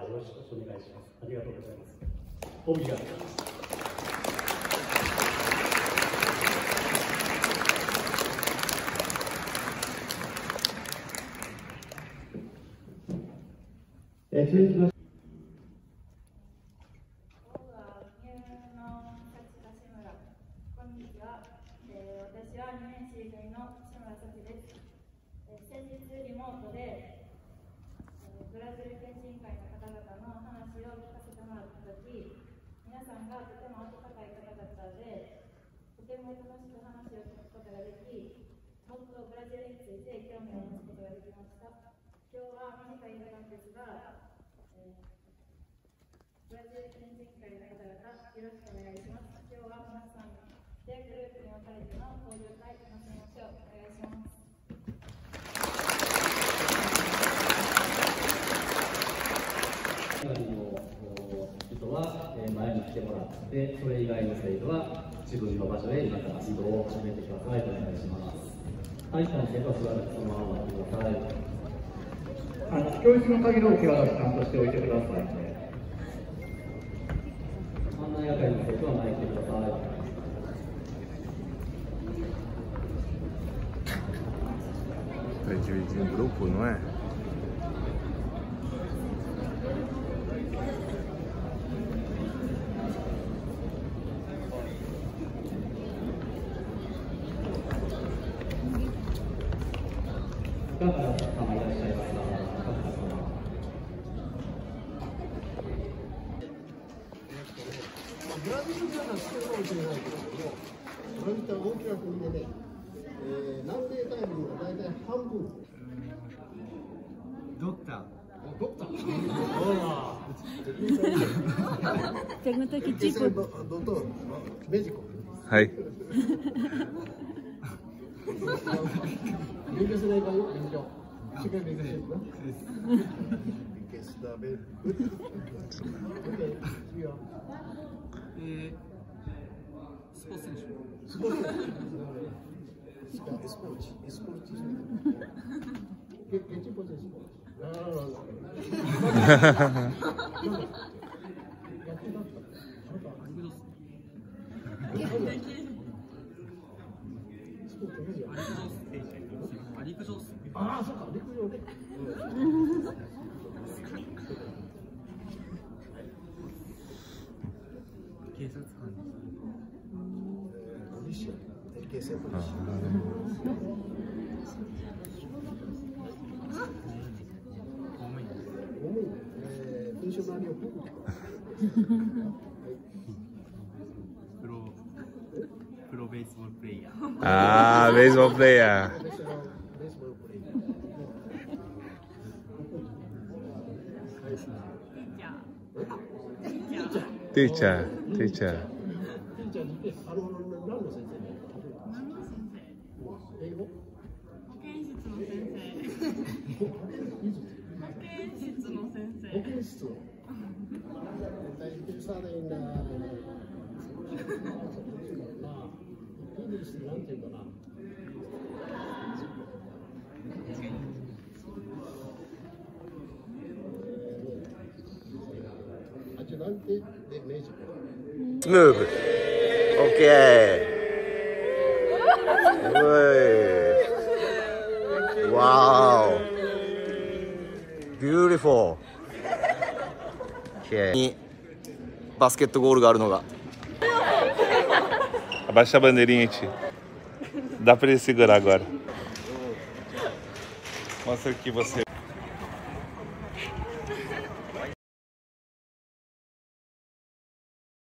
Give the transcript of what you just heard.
よろしくお願いします。ありがとうございます。オブリガード。続きまして。 私は2年 C 組の志村幸です。先日リモートでブラジル県人会の方々の話を聞かせてもらったとき、皆さんがとても温かい方々で、とても楽しく話を聞くことができ、もっとブラジルについて興味を持つことができました。今日は短い時間ですが、ブラジル県人会の方々、よろしくお願いします。今日は皆さんでグループに分かれての交流会楽しみましょう。お願いします。 人は前に来てもらって、それ以外の生徒は自分の場所へまた移動を始めてください。お願いします。はい、生徒はしばらくそのまま待ってください。教室の鍵の受け渡し担当しておいてください。案内係の生徒は前に来てください。 Dividi em grupo, não é? Pergunta que tipo. Doutor, médico. Aí. Que tipo de esporte? Ah,そうか、陸上ね。 警察官です。 ポリシア、警察ポリシア。 プロベースボールプレイヤー。 Ah, baseball player. Teacher. スムーブ。OK。Wow. Beautiful. OK。にバスケットゴールがあるのが。Abaixa a bandeirinha, tio. Dá pra ele segurar agora. Mostra aqui você.